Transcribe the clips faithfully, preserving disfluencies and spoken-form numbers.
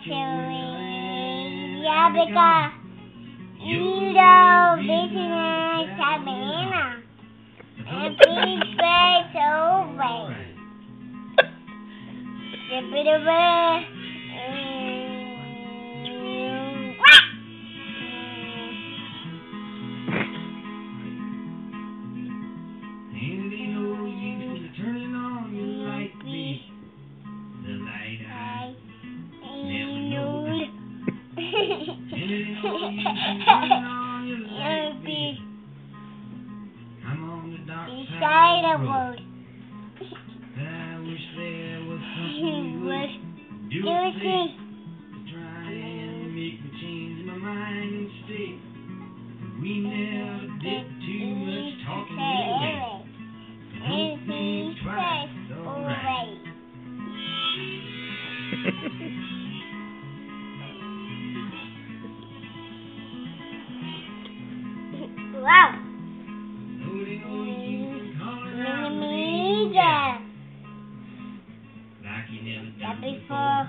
Yabica, Edo, Business, Sabina, and Big Face over. The bit of a Ain't it no use turning on your light, please? The light I never knowed. Ain't it no use turning on your light, please? I'm on the dark side of the road. I wish there was something we would do to try and make me change my mind and stay. We never did too much talking anyway. Don't think twice, alright. Wow. Loading on you, calling out Me, me, yeah. like you never That done before.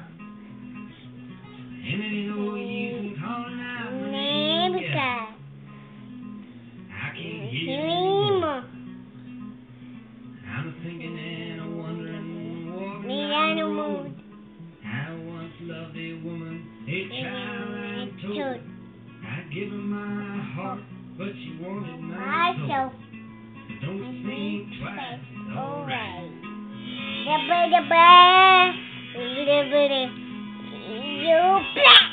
And it ain't no use calling out my Name, name, yeah. yeah. I can't hear you Dream. anymore. I'm thinking and I'm wondering, walking Me down the animal. road. I once loved a woman, a child I'm told. I'd give her my heart, but she wanted my soul. Myself. So don't think twice, alright. Dabba dabba. Dabba You black.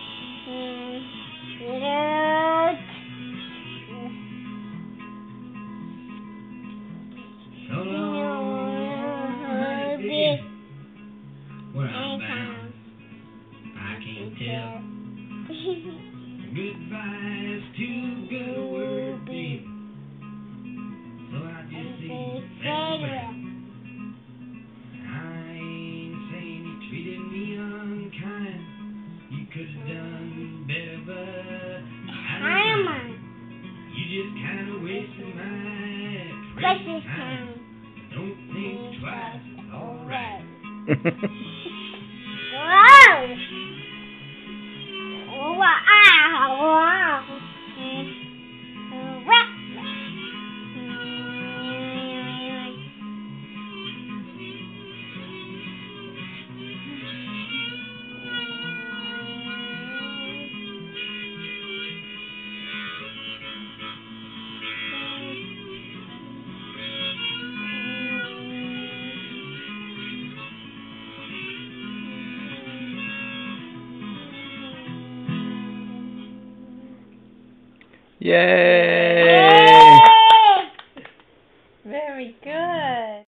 Look. So long, honey, baby. Where I'm bound, I can't tell. Goodbye is too good a word, baby. So I just say farewell. I ain't saying you treated me unkind. You could have done better, but I don't mind. You just kind of wasted my precious time. Don't think twice, alright. Wow! Wow! Wow! Yay!